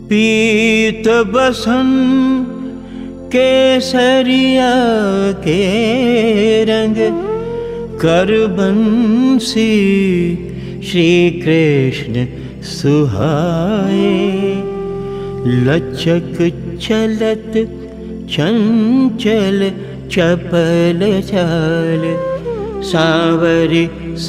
पीत बसन केसरिया के रंग कर बंसी श्री कृष्ण सुहाए। लचक चलत चंचल चपल चाल सांवरी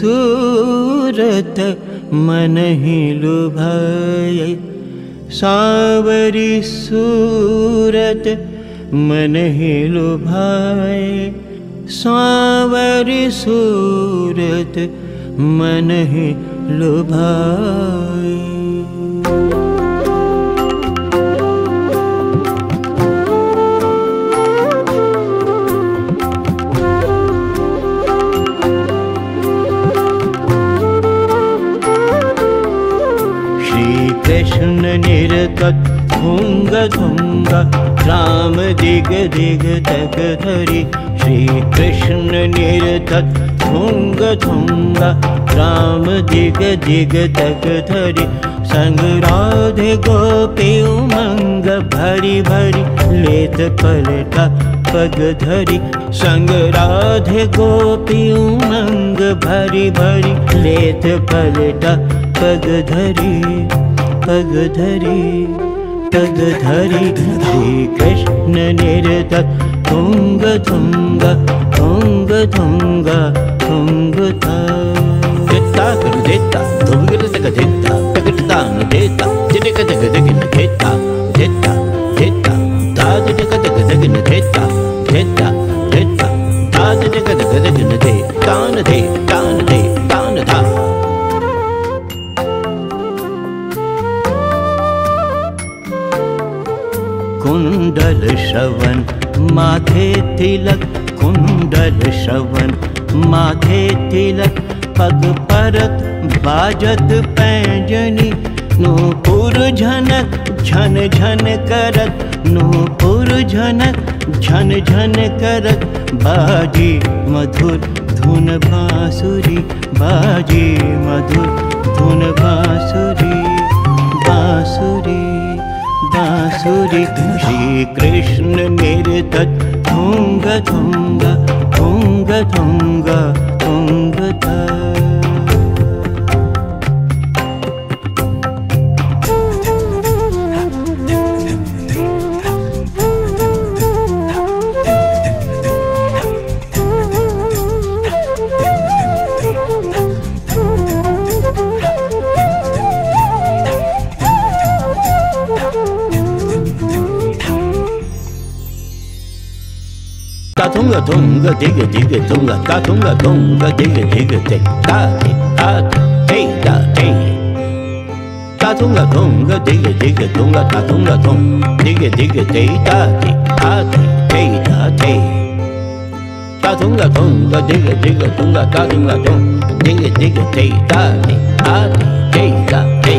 सूरत मन ही लुभाए। सांवरी सूरत मन ही लुभाए। सांवरी सूरत मन ही लुभाए। कृष्ण निरतत धुंग धुंग राम दिग दिग तक धरी। श्री कृष्ण निरतत धुंग धुंग राम दिग दिग तक धरी। संग राधे गोपी उमंग भरी भरी लेत पलटा पग धरी। संग राधे गोपी उमंग भरी भरी लेत पलटा पग धरी। पग धरी पग धरी श्री कृष्ण निरतत धुंग धुंग धुंग धुंग धुंग देता कर देता धुंग तक देता तकता न देता जिनक तक दगन देता देता देता दाद तक तक दगन देता देता देता दाद तक तक दगन दे दान दे दान दे दान दा। कुंडल श्रवण माथे तिलक कुंडल श्रवण माथे तिलक पग परत बाजत पैंजनी। नूपुर झनक झन झन करत नूपुर झनक झन झन करत बाजी मधुर धुन बांसुरी। बाजी मधुर धुन बांसुरी बांसुरी बांसुरी। Shri Krishna निरतत धुंग धुंग धुंग धुंग धुंग Tunga tunga digga digga tunga ta tunga tunga digga digga te ta te ta te ta tunga tunga digga digga tunga ta tunga tunga digga digga te ta te ta te ta tunga tunga digga digga tunga ta tunga tunga digga digga te ta te ta te।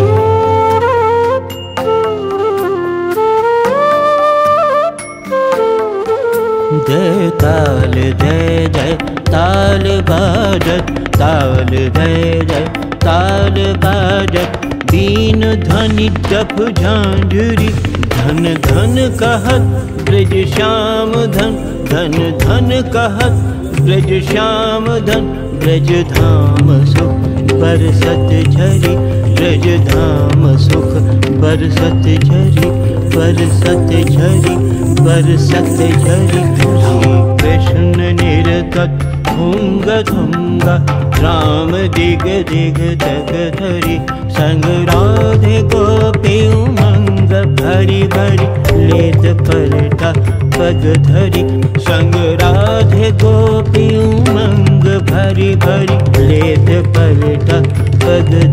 जय ताल जय जय ताल बाजत ताल जय जय ताल बाजत बीन ध्वनि जप झांझरी। धन धन कहत ब्रज श्याम धन धन धन कहत ब्रज श्याम धन। ब्रज धाम सुख बरसत झरी ब्रज धाम सुख बरसत झरी बरसत झरी बरसत झरी। श्री कृष्ण निरतत धुंग धुंग राम दिग दिग तक धरी। संग राधे गोपी उमंग भरी भरी लेत पलटा पग धरी। संग राधे गोपी उमंग भरी भरी लेत पलटा पग